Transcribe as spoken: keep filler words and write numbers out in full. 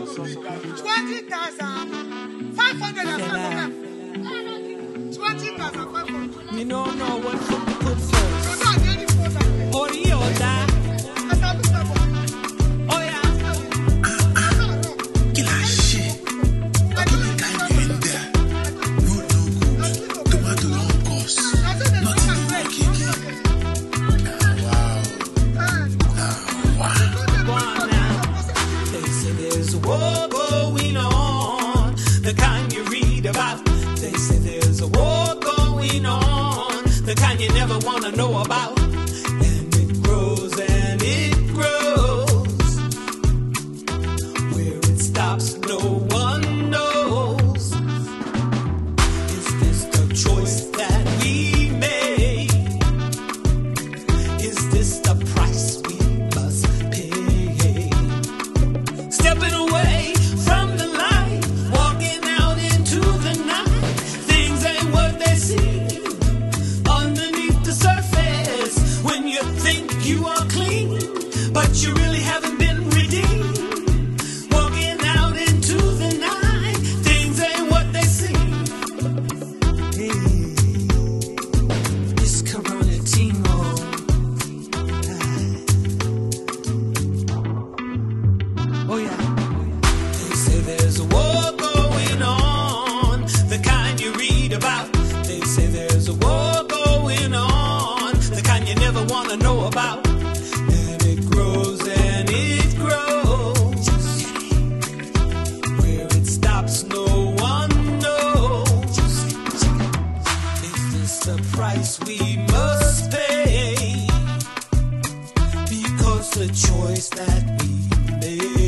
Twenty thousand five hundred and five. Twenty thousand five hundred. Me no know what to put first. So now the phone. Or the other. Oh yeah. Kill that shit. I don't think I'm in there. Road no good. Tomato long cost. Nothing to work again. Wow. Wow. Go on now. They say there's a war going on, the kind you read about. They say there's a war going on, the kind you never want to know about. And it grows and it grows. Where it stops, no one knows. Is this the choice that we made? Is this the price we must pay? Stepping away from the light, walking out into the night. Things ain't what they seem underneath the surface. When you think you are clean, but you really haven't been redeemed. Walking out into the night, things ain't what they seem. Hey, this Corona tingo. Oh yeah. They say there's a war going on, the kind you read about. They say there's a war going on, the kind you never want to know about. And it grows and it grows. Where it stops, no one knows. Is this the price we must pay? Because the choice that we made.